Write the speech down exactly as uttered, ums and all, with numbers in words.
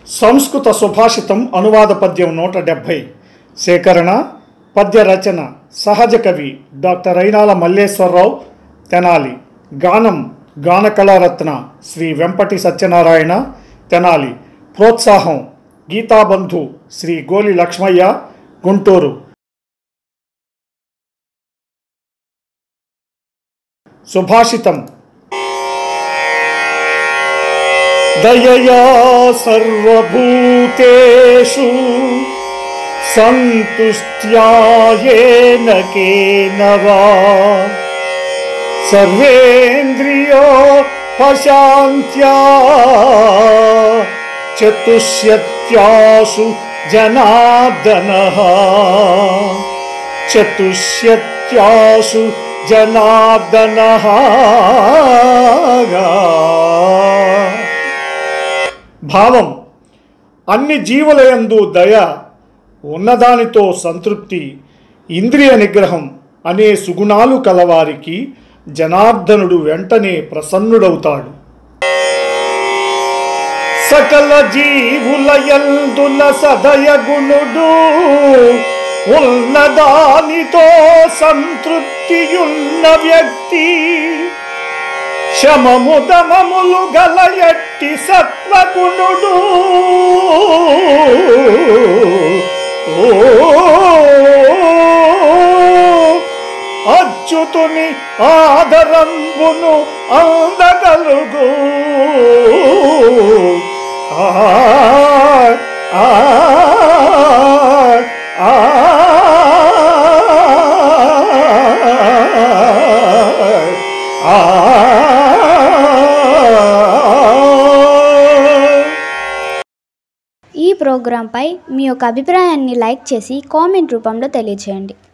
సంస్కృత సుభాషితం అనువాద పద్యం నూట డెబ్భై. సేకరణ పద్య రచన సహజ కవి డాక్టర్ అయినాల మల్లేశ్వరరావు తెనాలి. గానం గానకళారత్న శ్రీ వెంపటి సత్యనారాయణ తెనాలి. ప్రోత్సాహం గీతాబంధు శ్రీ గోలి లక్ష్మయ్య గుంటూరు. సుభాషితం. దయయా సర్వభూతేషు సంతుష్ట్యా యేన కేన వా సర్వేంద్రియోపశాంత్యా చతుష్యత్యాసు జనార్దనః చతుష్యత్యాసు జనార్దనః. భావం: అన్ని జీవులయందు దయ, ఉన్నదానితో సంతృప్తి, ఇంద్రియ నిగ్రహం అనే సుగుణాలు కలవారికి జనార్దనుడు వెంటనే ప్రసన్నుడవుతాడు. సకల జీవులయందున సదయగుణుడు, ఉన్నదానితో సంతృప్తియున్న వ్యక్తి, శమము దమములు గల ఎట్టి సత్వగుణుడు, అచ్యుతుని ఆదరంబును అందగలుగు. ఆ ఆ ఆ ఈ ప్రోగ్రాంపై మీ యొక్క అభిప్రాయాన్ని లైక్ చేసి కామెంట్ రూపంలో తెలియజేయండి.